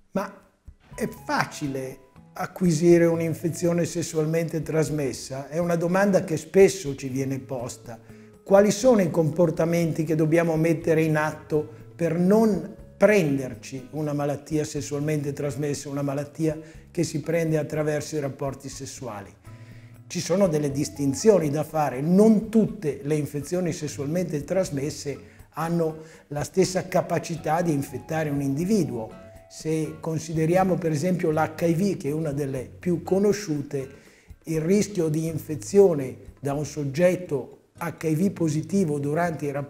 Ma è facile acquisire un'infezione sessualmente trasmessa? È una domanda che spesso ci viene posta. Quali sono i comportamenti che dobbiamo mettere in atto per non prenderci una malattia sessualmente trasmessa, una malattia che si prende attraverso i rapporti sessuali? Ci sono delle distinzioni da fare. Non tutte le infezioni sessualmente trasmesse hanno la stessa capacità di infettare un individuo. Se consideriamo per esempio l'HIV, che è una delle più conosciute, il rischio di infezione da un soggetto HIV positivo durante un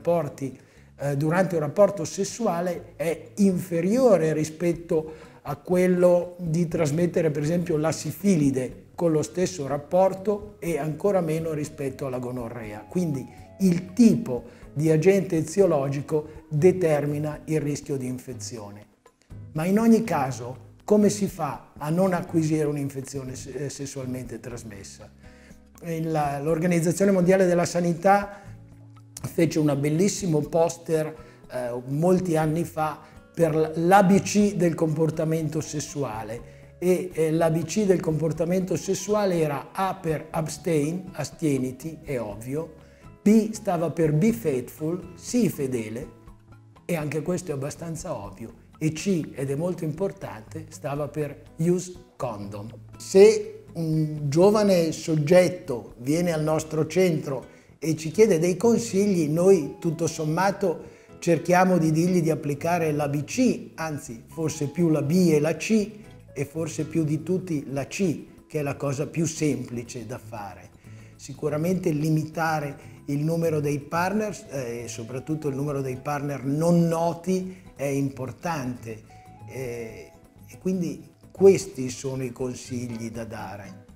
rapporto sessuale è inferiore rispetto a quello di trasmettere per esempio la sifilide con lo stesso rapporto e ancora meno rispetto alla gonorrea. Quindi il tipo di agente eziologico determina il rischio di infezione. Ma in ogni caso, come si fa a non acquisire un'infezione sessualmente trasmessa? L'Organizzazione Mondiale della Sanità fece un bellissimo poster molti anni fa per l'ABC del comportamento sessuale e l'ABC del comportamento sessuale era A per abstain, astieniti, è ovvio, B stava per be faithful, sii fedele, e anche questo è abbastanza ovvio, e C, ed è molto importante, stava per use condom. Se un giovane soggetto viene al nostro centro e ci chiede dei consigli, noi tutto sommato cerchiamo di dirgli di applicare l'ABC, anzi forse più la B e la C e forse più di tutti la C, che è la cosa più semplice da fare. Sicuramente limitare il numero dei partner e soprattutto il numero dei partner non noti è importante e quindi questi sono i consigli da dare.